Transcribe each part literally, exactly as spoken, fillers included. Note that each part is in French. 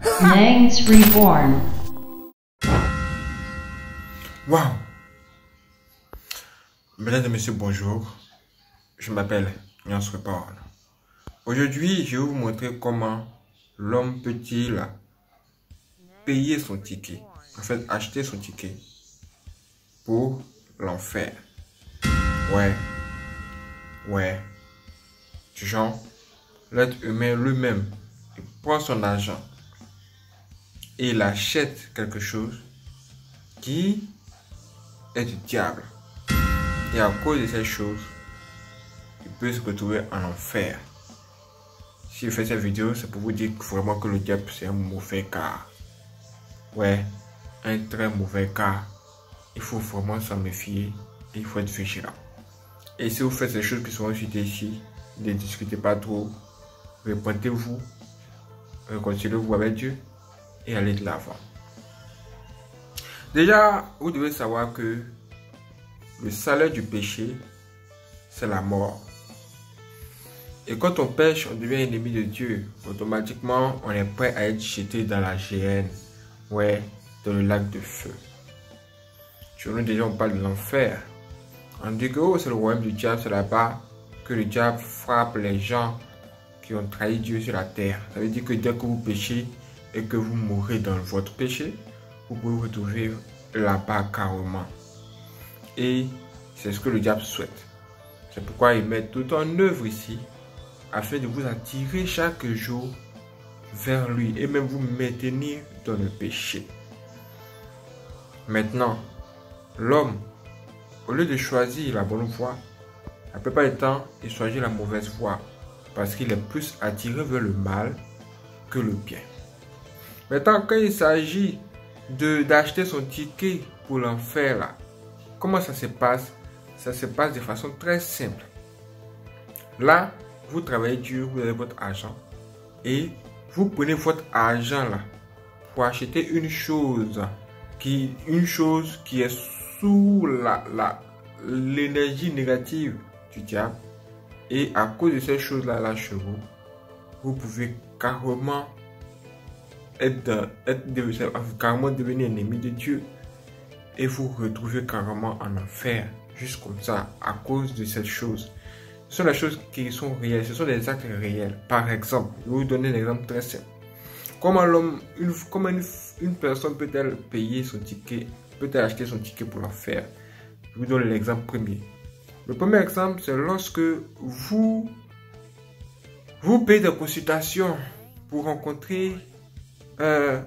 Nangs Reborn. Wow! Mesdames et messieurs, bonjour. Je m'appelle Nangs Reborn. Aujourd'hui, je vais vous montrer comment l'homme peut-il payer son ticket. En fait, acheter son ticket pour l'enfer. Ouais. Ouais. Du genre, l'être humain lui-même, il prend son argent et il achète quelque chose qui est du diable. Et à cause de ces choses, il peut se retrouver en enfer. Si je fais cette vidéo, c'est pour vous dire vraiment que le diable, c'est un mauvais cas. Ouais, un très mauvais cas. Il faut vraiment s'en méfier et il faut être vigilant. Et si vous faites ces choses qui sont citées ici, ne discutez pas trop. Répentez-vous, réconciliez-vous avec Dieu et allez de l'avant. Déjà, vous devez savoir que le salaire du péché, c'est la mort. Et quand on pêche, on devient ennemi de Dieu. Automatiquement, on est prêt à être jeté dans la géhenne. Ouais, dans le lac de feu. Sur nous, déjà, on parle de l'enfer. On dit que oh, c'est le royaume du diable, c'est là-bas que le diable frappe les gens qui ont trahi Dieu sur la terre. Ça veut dire que dès que vous péchez et que vous mourrez dans votre péché, vous pouvez vous retrouver là-bas carrément. Et c'est ce que le diable souhaite. C'est pourquoi il met tout en œuvre ici, afin de vous attirer chaque jour vers lui et même vous maintenir dans le péché. Maintenant, l'homme, au lieu de choisir la bonne voie, la plupart du temps, il choisit la mauvaise voie parce qu'il est plus attiré vers le mal que le bien. Maintenant, quand il s'agit d'acheter son ticket pour l'enfer, là, comment ça se passe? Ça se passe de façon très simple. Là, vous travaillez dur, vous avez votre argent et vous prenez votre argent là pour acheter une chose qui, une chose qui est sous la, la, l'énergie négative du diable. Et à cause de ces choses-là, là, chez vous, vous pouvez carrément être, être carrément devenir ennemi de Dieu et vous retrouver carrément en enfer, juste comme ça, à cause de cette chose. Ce sont les choses qui sont réelles, ce sont des actes réels. Par exemple, je vais vous donner un exemple très simple. Comment l'homme, une, comment une, une personne peut-elle payer son ticket, peut-elle acheter son ticket pour l'enfer? Je vous donne l'exemple premier. Le premier exemple, c'est lorsque vous, vous payez des consultations pour rencontrer euh,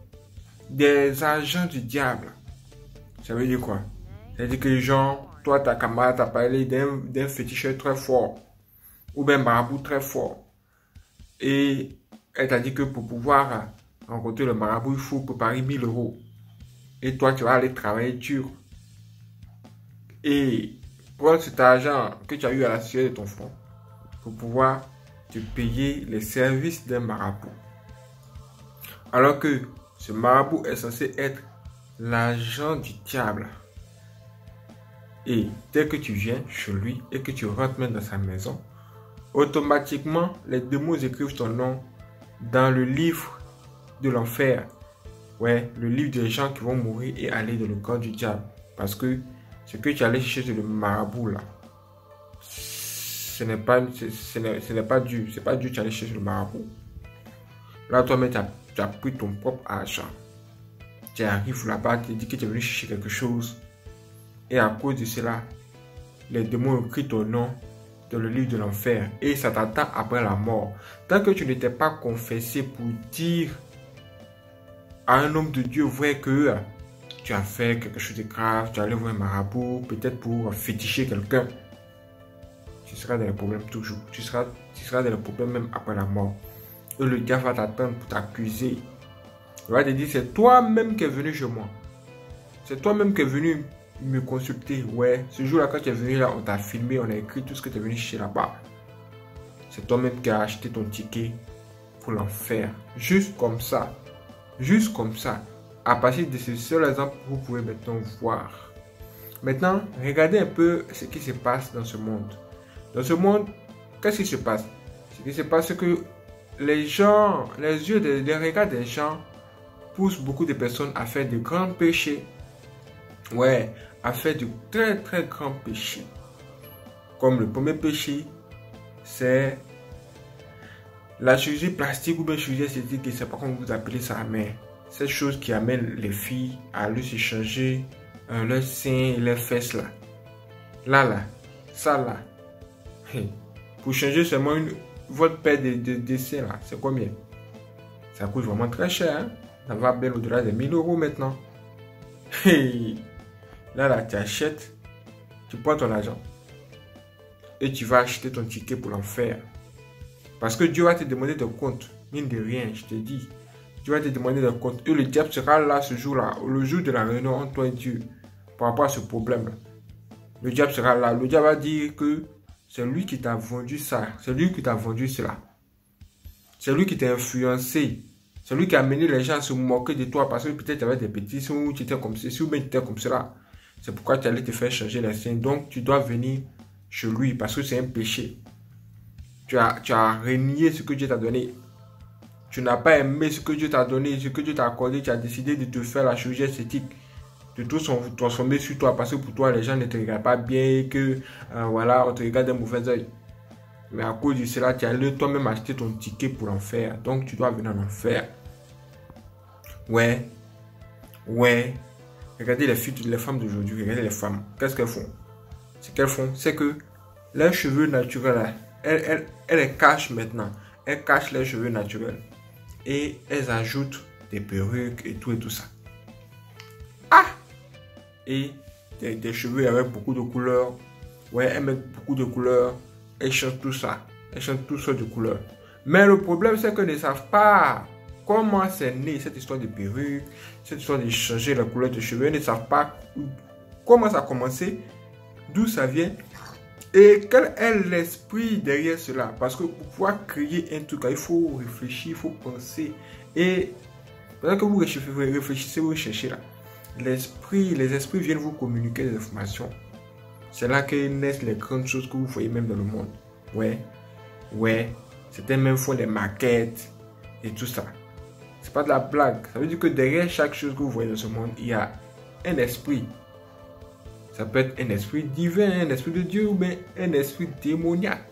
des agents du diable. Ça veut dire quoi? Ça veut dire que les gens, toi, ta camarade t'a parlé d'un féticheur très fort ou bien marabout très fort. Et elle t'a dit que pour pouvoir rencontrer le marabout, il faut préparer mille euros. Et toi, tu vas aller travailler dur. Et prendre cet argent que tu as eu à la sueur de ton front pour pouvoir te payer les services d'un marabout. Alors que ce marabout est censé être l'agent du diable. Et dès que tu viens chez lui et que tu rentres même dans sa maison, automatiquement, les démons écrivent ton nom dans le livre de l'enfer. Ouais, le livre des gens qui vont mourir et aller dans le corps du diable. Parce que ce que tu allais chercher chez le marabout là, ce n'est pas, ce n'est pas Dieu. C'est pas Dieu que tu allais chercher chez le marabout. Là, toi-même, tu as, tu as pris ton propre argent. Tu arrives là-bas, tu dis que tu es venu chercher quelque chose. Et à cause de cela, les démons écrivent ton nom dans le livre de l'enfer. Et ça t'attend après la mort. Tant que tu ne t'es pas confessé pour dire à un homme de Dieu vrai que tu as fait quelque chose de grave, tu es allé voir un marabout, peut-être pour féticher quelqu'un, tu seras dans les problèmes toujours. Tu seras, tu seras dans les problèmes même après la mort. Et le diable va t'attendre pour t'accuser. Il va te dire, c'est toi-même qui es venu chez moi. C'est toi-même qui es venu me consulter. Ouais, ce jour-là, quand tu es venu là, on t'a filmé, on a écrit tout ce que tu es venu chercher là-bas. C'est toi-même qui as acheté ton ticket pour l'enfer. Juste comme ça. Juste comme ça. À partir de ce seul exemple, vous pouvez maintenant voir. Maintenant, regardez un peu ce qui se passe dans ce monde. Dans ce monde, qu'est-ce qui se passe? Ce qui se passe, c'est que les gens, les yeux, des, les regards des gens poussent beaucoup de personnes à faire de grands péchés. Ouais, à faire de très très grands péchés. Comme le premier péché, c'est la chirurgie plastique ou bien chirurgie esthétique, je ne sais pas comment vous appelez ça, mais cette chose qui amène les filles à lui se changer euh, leurs seins et leurs fesses là. Là, là, ça là. Hey. Pour changer seulement une, votre paire de, de, de seins là, c'est combien? Ça coûte vraiment très cher. Hein? Ça va bien au-delà des mille euros maintenant. Hey. Là, là, tu achètes, tu prends ton argent et tu vas acheter ton ticket pour l'enfer. Parce que Dieu va te demander de compte, mine de rien, je te dis. Dieu va te demander de compte. Et le diable sera là ce jour-là, le jour de la réunion entre toi et Dieu, par rapport à ce problème-là. Le diable sera là. Le diable va dire que c'est lui qui t'a vendu ça. C'est lui qui t'a vendu cela. C'est lui qui t'a influencé. C'est lui qui a amené les gens à se moquer de toi parce que peut-être tu avais des petits ou tu étais comme ceci ou bien tu étais comme cela. C'est pourquoi tu allais te faire changer les signes. Donc tu dois venir chez lui parce que c'est un péché. Tu as, tu as renié ce que Dieu t'a donné. Tu n'as pas aimé ce que Dieu t'a donné, ce que Dieu t'a accordé. Tu as décidé de te faire la chirurgie esthétique. De tout transformer sur toi parce que pour toi, les gens ne te regardent pas bien et que euh, voilà, on te regarde d'un mauvais oeil. Mais à cause de cela, tu as allé toi-même acheter ton ticket pour l'enfer. Donc tu dois venir en enfer. Ouais. Ouais. Regardez les filles, les femmes d'aujourd'hui. Regardez les femmes. Qu'est-ce qu'elles font? Ce qu'elles font, c'est que leurs cheveux naturels, elles, elles, elles les cachent maintenant. Elles cachent leurs cheveux naturels. Et elles ajoutent des perruques et tout et tout ça. Ah! Et des, des cheveux avec beaucoup de couleurs. Ouais, elles mettent beaucoup de couleurs. Elles changent tout ça. Elles changent toutes sortes de couleurs. Mais le problème, c'est qu'elles ne savent pas comment c'est né cette histoire de perruque, cette histoire de changer la couleur de cheveux. Elles ne savent pas comment ça a commencé, d'où ça vient et quel est l'esprit derrière cela. Parce que pour pouvoir créer un truc, il faut réfléchir, il faut penser. Et pendant que vous réfléchissez, vous cherchez là. L'esprit, les esprits viennent vous communiquer des informations. C'est là que naissent les grandes choses que vous voyez même dans le monde. Ouais, ouais, certains même font des maquettes et tout ça. C'est pas de la blague. Ça veut dire que derrière chaque chose que vous voyez dans ce monde, il y a un esprit. Ça peut être un esprit divin, un esprit de Dieu ou bien un esprit démoniaque.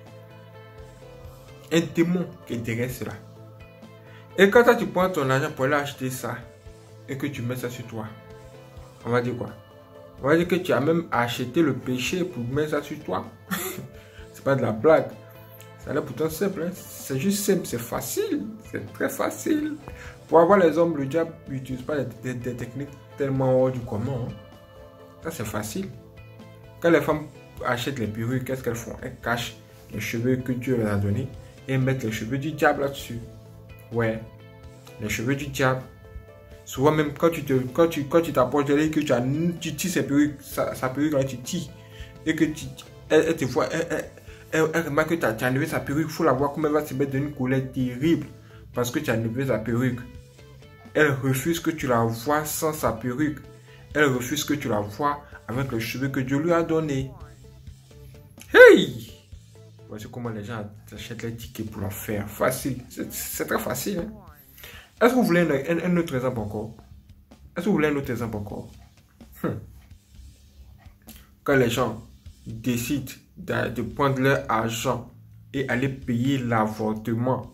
Un démon qui est derrière cela. Et quand toi, tu prends ton argent pour aller acheter ça et que tu mets ça sur toi, on va dire quoi? On va dire que tu as même acheté le péché pour mettre ça sur toi. C'est pas de la blague. Ça a l'air pourtant simple. Hein? C'est juste simple, c'est facile. C'est très facile. Pour avoir les hommes, le diable n'utilise pas des, des, des techniques tellement hors du commun. Hein? Ça, c'est facile. Quand les femmes achètent les perruques, qu'est-ce qu'elles font? Elles cachent les cheveux que Dieu leur a donnés et mettent les cheveux du diable là-dessus. Ouais, les cheveux du diable. Souvent même quand tu te, quand tu, quand tu t'approches de elle, que tu as, tu tires sa perruque, sa, sa perruque là, tu tires et que tu, elle, elle te voit, elle, elle, elle, elle remarque que tu as, tu as enlevé sa perruque, il faut la voir comme elle va se mettre dans une colère terrible parce que tu as enlevé sa perruque. Elle refuse que tu la vois sans sa perruque. Elle refuse que tu la vois avec les cheveux que Dieu lui a donnés. Hey! Voici comment les gens achètent les tickets pour l'enfer. Facile. C'est très facile. Hein? Est-ce que vous voulez un, un, un autre exemple encore? Est-ce que vous voulez un autre exemple encore? hum. Quand les gens décident de, de prendre leur argent et aller payer l'avortement,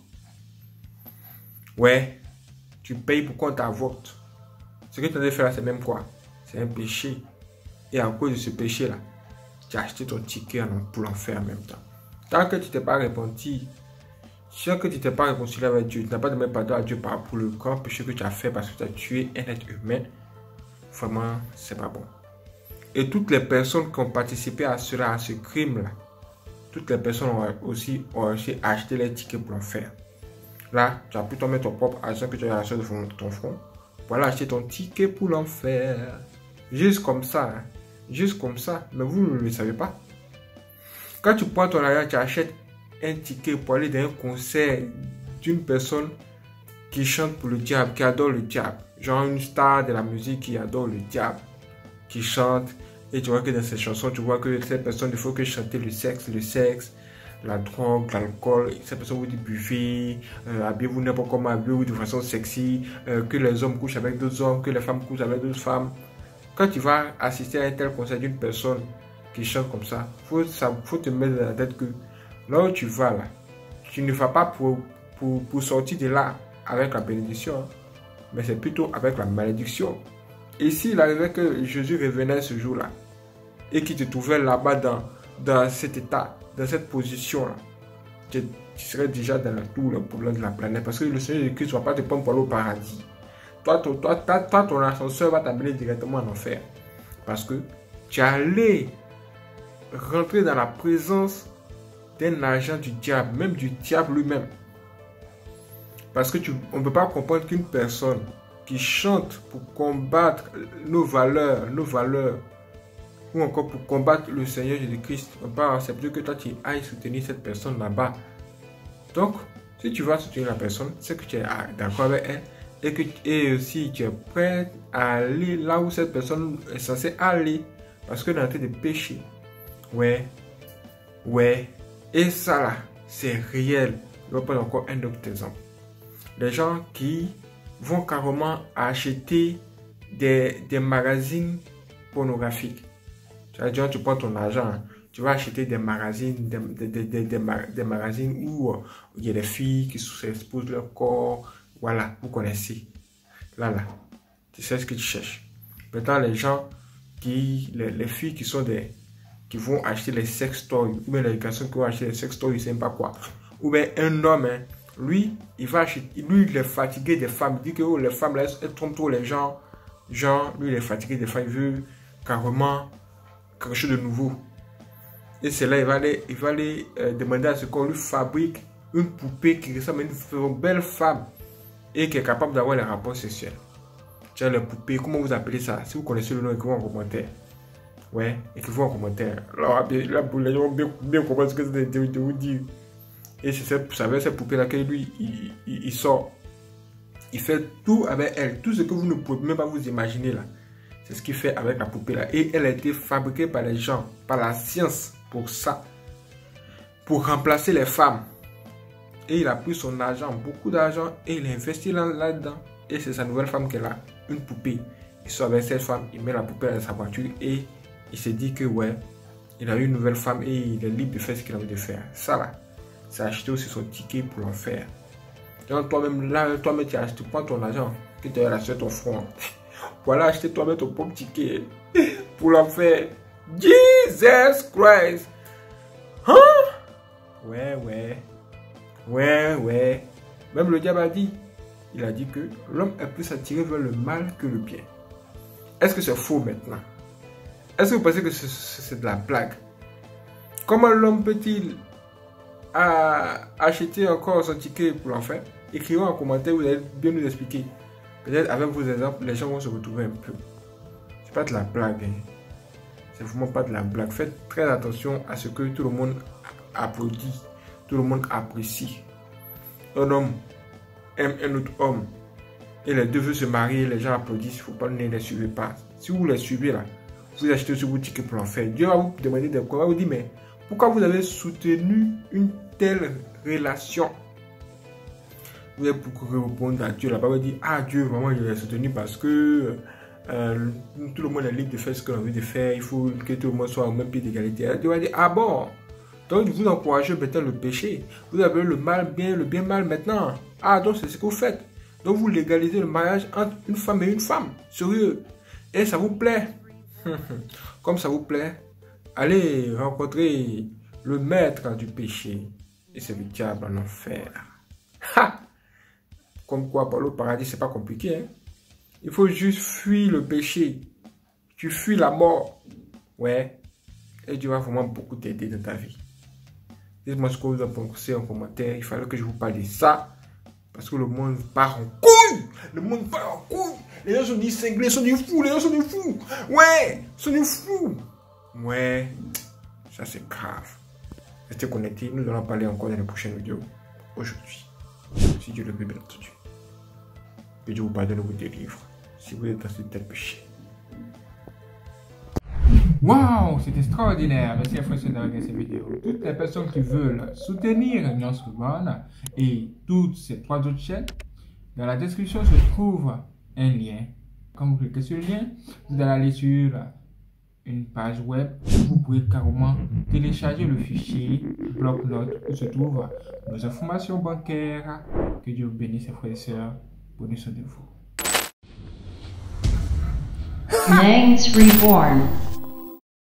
ouais, tu payes pour qu'on t'avorte. Ce que tu as de faire là, c'est même quoi? C'est un péché. Et à cause de ce péché-là, tu as acheté ton ticket pour l'enfer en même temps. Tant que tu t'es pas repenti, tant que tu t'es pas réconcilié avec Dieu, tu n'as pas demandé pardon à Dieu pour le grand péché que tu as fait parce que tu as tué un être humain, vraiment, c'est pas bon. Et toutes les personnes qui ont participé à cela, à ce crime-là, toutes les personnes ont aussi, ont aussi acheté les tickets pour l'enfer. Là, tu as pu mettre ton propre argent que tu as acheté de ton front pour aller acheter ton ticket pour l'enfer. Juste comme ça, hein. Juste comme ça, mais vous ne le savez pas. Quand tu prends ton argent, tu achètes un ticket pour aller dans un concert d'une personne qui chante pour le diable, qui adore le diable. Genre une star de la musique qui adore le diable, qui chante. Et tu vois que dans ces chansons, tu vois que cette personne, il faut que chanter le sexe, le sexe. la drogue, l'alcool. Cette personne vous dit buvez, euh, habillez-vous n'importe comment, habillez-vous de façon sexy, euh, que les hommes couchent avec d'autres hommes, que les femmes couchent avec d'autres femmes. Quand tu vas assister à un tel conseil d'une personne qui chante comme ça, il faut, faut te mettre dans la tête que là où tu vas là, tu ne vas pas pour, pour, pour sortir de là avec la bénédiction, mais c'est plutôt avec la malédiction. Et s'il arrivait que Jésus revenait ce jour-là et qu'il te trouvait là-bas dans, dans cet état, dans cette position-là, tu, tu serais déjà dans tout le problème de la planète, parce que le Seigneur Jésus-Christ ne va pas te prendre pour aller au paradis. Toi, toi, toi, toi, toi ton ascenseur va t'amener directement en enfer. Parce que tu es allé rentrer dans la présence d'un agent du diable, même du diable lui-même. Parce que tu, on ne peut pas comprendre qu'une personne qui chante pour combattre nos valeurs, nos valeurs, ou encore pour combattre le Seigneur Jésus-Christ, on peut pas accepter que toi tu ailles soutenir cette personne là-bas. Donc, si tu vas soutenir la personne, c'est que tu es d'accord avec elle, et que et aussi tu es prêt à aller là où cette personne est censée aller, parce que dans le temps de péché, ouais, ouais, et ça là, c'est réel. Je vais prendre encore un autre exemple. Les gens qui vont carrément acheter des, des magazines pornographiques. C'est-à-dire, tu prends ton argent, tu vas acheter des magazines, des, des, des, des, des, des magazines où euh, il y a des filles qui s'exposent leur corps. Voilà, vous connaissez. Là, là, tu sais ce que tu cherches. Maintenant, les gens qui, les, les filles qui sont des, qui vont acheter les sex toys, ou bien les garçons qui vont acheter les sex toys, je ne sais pas quoi. Ou bien un homme, hein, lui, il va acheter, lui, il est fatigué des femmes. Il dit que oh, les femmes, là, elles trompent trop les gens. Genre, lui, il est fatigué des femmes. Il veut carrément quelque chose de nouveau. Et c'est là, il va aller, il va aller euh, demander à ce qu'on lui fabrique une poupée qui ressemble à une belle femme et qui est capable d'avoir les rapports sexuels. Tiens, les poupées, comment vous appelez ça? Si vous connaissez le nom, écrivez en commentaire. Ouais, écrivez en commentaire. Alors, là, les gens vont bien, bien comprendre ce que c'est de vous dire. Et c'est avec cette poupée-là que lui, il, il, il sort. Il fait tout avec elle. Tout ce que vous ne pouvez même pas vous imaginer là. C'est ce qu'il fait avec la poupée-là. Et elle a été fabriquée par les gens, par la science pour ça. Pour remplacer les femmes. Et il a pris son argent, beaucoup d'argent, et il a investi là-dedans. Et c'est sa nouvelle femme qu'elle a, une poupée. Il sort avec cette femme, il met la poupée dans sa voiture et il s'est dit que ouais, il a eu une nouvelle femme et il est libre de faire ce qu'il a envie de faire. Ça là, c'est acheter aussi son ticket pour l'enfer. Donc toi-même, là, toi-même tu achètes, tu prends ton argent que tu as acheté ton front. Voilà, acheter toi-même ton propre ticket pour l'enfer. Jesus Christ! Hein? Ouais, ouais. Ouais, ouais. Même le diable a dit, il a dit que l'homme est plus attiré vers le mal que le bien. Est-ce que c'est faux maintenant? Est-ce que vous pensez que c'est de la blague? Comment l'homme peut-il acheter encore son ticket pour l'enfer? Écrivez en commentaire, vous allez bien nous expliquer. Peut-être avec vos exemples, les gens vont se retrouver un peu. C'est pas de la blague. Hein. C'est vraiment pas de la blague. Faites très attention à ce que tout le monde applaudit. Tout le monde apprécie. Un homme aime un autre homme et les deux veulent se marier, les gens applaudissent, il ne faut pas ne les suivre pas. Si vous les suivez là, vous achetez sur vos tickets pour l'enfer. Dieu va vous demander de quoi, va vous dire mais pourquoi vous avez soutenu une telle relation? Vous allez pour répondre à Dieu là-bas, vous dire ah Dieu vraiment je l'ai soutenu parce que euh, tout le monde est libre de faire ce qu'on a envie de faire, il faut que tout le monde soit au même pied d'égalité. Dieu va dire ah bon. Donc, vous encouragez maintenant le péché. Vous avez le mal bien, le bien mal maintenant. Ah, donc c'est ce que vous faites. Donc, vous légalisez le mariage entre une femme et une femme. Sérieux. Et ça vous plaît. Comme ça vous plaît, allez rencontrer le maître du péché. Et c'est le diable en enfer. Ha! Comme quoi, pour le paradis, c'est pas compliqué. Hein? Il faut juste fuir le péché. Tu fuis la mort. Ouais. Et Dieu va vraiment beaucoup t'aider dans ta vie. Dites-moi ce que vous en pensez en commentaire. Il fallait que je vous parle de ça. Parce que le monde part en couille. Le monde part en couille. Les gens sont des cinglés, sont des fous. Les gens sont des fous. Ouais, sont des fous. Ouais, ça c'est grave. Restez connectés. Nous allons parler encore dans les prochaines vidéos. Aujourd'hui. Si Dieu le veut, bien entendu. Que Dieu vous pardonne et vous délivre. Si vous êtes dans ce tel péché. Waouh, c'est extraordinaire. Merci à François d'avoir regardé cette vidéo. Toutes les personnes qui veulent soutenir Nuance Reborn et toutes ces trois autres chaînes, dans la description se trouve un lien. Quand vous cliquez sur le lien, vous allez aller sur une page web où vous pouvez carrément télécharger le fichier bloc-notes où se trouvent nos informations bancaires. Que Dieu bénisse ses frères et sœurs. Prenez soin de vous. Nangs Reborn.